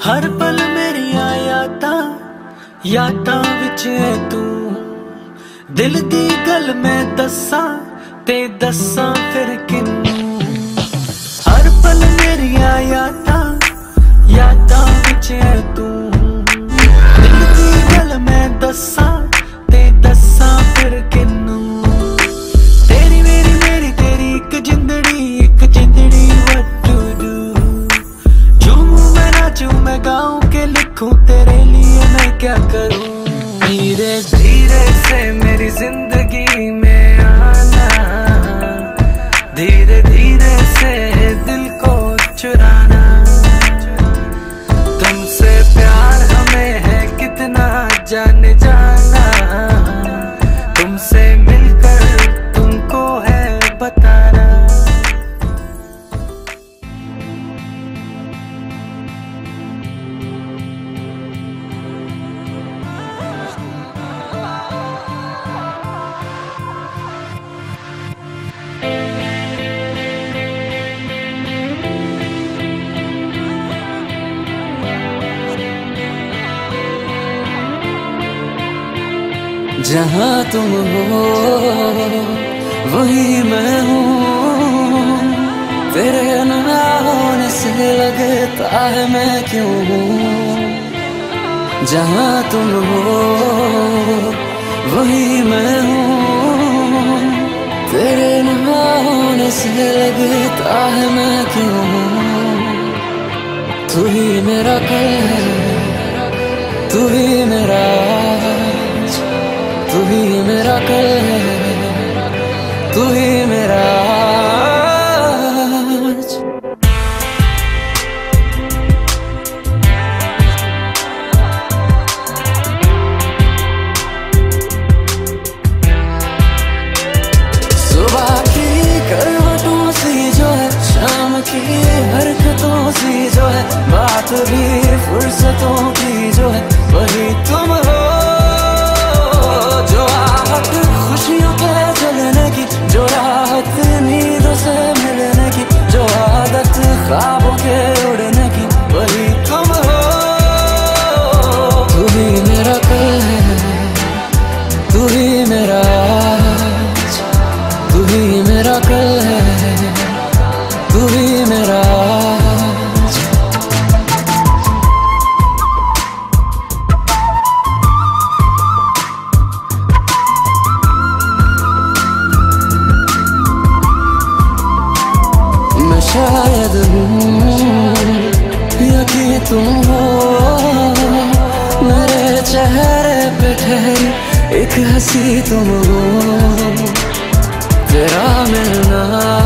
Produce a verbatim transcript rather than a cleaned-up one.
हर पल मेरिया यादां यादां विच है तू। दिल दी गल मैं दस्सां ते दस्सां फिर किनू। हर पल मेरिया यादां यादां विच है तू। दिल दी गल मैं दस्सां ते दस्सां फिर किनू। तेरी मेरी मेरी तेरी एक जिंदड़ी एक जिंदड़ी what to do। झूमूं मैं नाचूं मैं गाऊं के लिखूं तेरे लिए मैं क्या करूं। धीरे धीरे से मेरी जिंदगी में आना, धीरे धीरे से दिल को चुराना। तुमसे प्यार हमें है कितना जाने जाना। तुमसे मिलकर तुमको है बताना। जहाँ तुम हो वही मैं हूँ। तेरे न होने से लगता है मैं क्यों हूँ। जहाँ तुम हो वही मैं हूँ। तेरे न होने से लगता है मैं क्यों हूँ। तू ही मेरा कल है, तू ही मेरा आज, तू ही मेरा कल है, तू ही मेरा आज। सुबह की करवटों सी जो है, शाम की हरकतों सी जो है, बात भी फुर्सतों की जो है, वही तुम हो। जो आहट खुशियों के जलने की, जो राहत नींदों से मिलने की, जो आदत ख्वाबों के उड़ने की, वही तुम हो। तू ही मेरा कल है, तू ही मेरा आज, तू ही मेरा कल है, तू ही मेरा आज। मैं शायद हूँ या कि तुम हो, मेरे चेहरे पे ठहरी एक हंसी तुम हो। तेरा मिलना